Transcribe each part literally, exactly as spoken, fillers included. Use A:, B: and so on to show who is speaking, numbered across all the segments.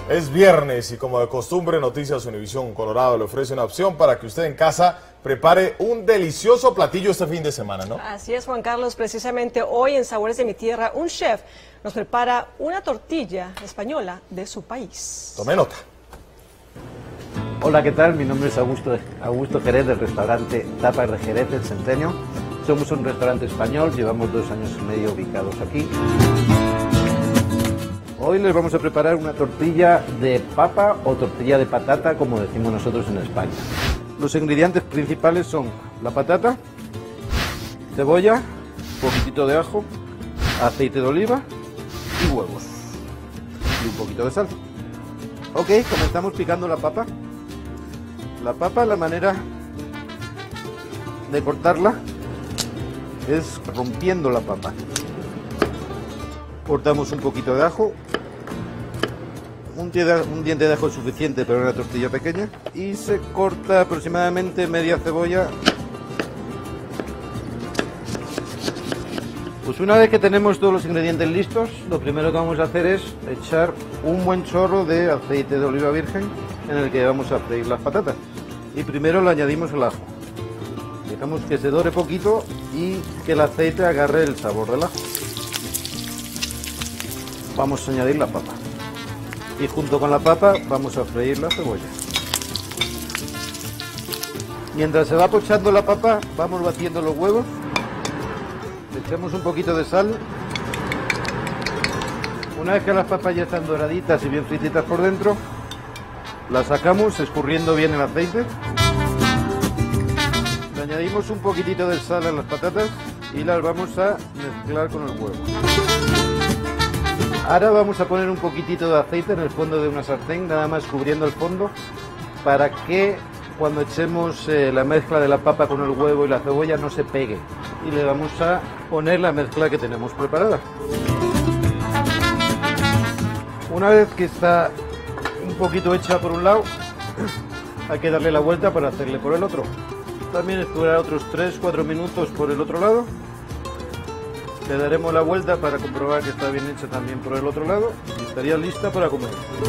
A: Es viernes y como de costumbre Noticias Univisión Colorado le ofrece una opción para que usted en casa prepare un delicioso platillo este fin de semana, ¿no?
B: Así es, Juan Carlos. Precisamente hoy en Sabores de mi Tierra, un chef nos prepara una tortilla española de su país.
A: Tome nota.
C: Hola, ¿qué tal? Mi nombre es Augusto, Augusto Jerez del restaurante Tapas de Jerez del Centenio. Somos un restaurante español, llevamos dos años y medio ubicados aquí. Hoy les vamos a preparar una tortilla de papa o tortilla de patata, como decimos nosotros en España. Los ingredientes principales son la patata, cebolla, un poquitito de ajo, aceite de oliva y huevos. Y un poquito de sal. Ok, comenzamos picando la papa. La papa, la manera de cortarla es rompiendo la papa. Cortamos un poquito de ajo, un diente de ajo es suficiente para una tortilla pequeña, y se corta aproximadamente media cebolla. Pues una vez que tenemos todos los ingredientes listos, lo primero que vamos a hacer es echar un buen chorro de aceite de oliva virgen en el que vamos a freír las patatas. Y primero le añadimos el ajo. Dejamos que se dore poquito y que el aceite agarre el sabor del ajo. Vamos a añadir la papa. Y junto con la papa vamos a freír la cebolla. Mientras se va pochando la papa, vamos batiendo los huevos. Le echamos un poquito de sal. Una vez que las papas ya están doraditas y bien frititas por dentro, las sacamos escurriendo bien el aceite. Le añadimos un poquitito de sal a las patatas y las vamos a mezclar con el huevo. Ahora vamos a poner un poquitito de aceite en el fondo de una sartén, nada más cubriendo el fondo, para que cuando echemos eh, la mezcla de la papa con el huevo y la cebolla no se pegue. Y le vamos a poner la mezcla que tenemos preparada. Una vez que está un poquito hecha por un lado, hay que darle la vuelta para hacerle por el otro. También esperar otros tres cuatro minutos por el otro lado. Le daremos la vuelta para comprobar que está bien hecha también por el otro lado y estaría lista para comer.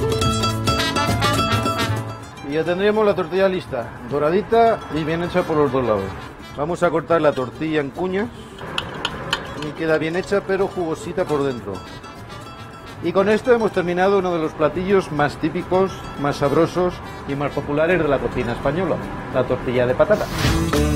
C: Y ya tendríamos la tortilla lista, doradita y bien hecha por los dos lados. Vamos a cortar la tortilla en cuñas y queda bien hecha pero jugosita por dentro. Y con esto hemos terminado uno de los platillos más típicos, más sabrosos y más populares de la cocina española, la tortilla de patata.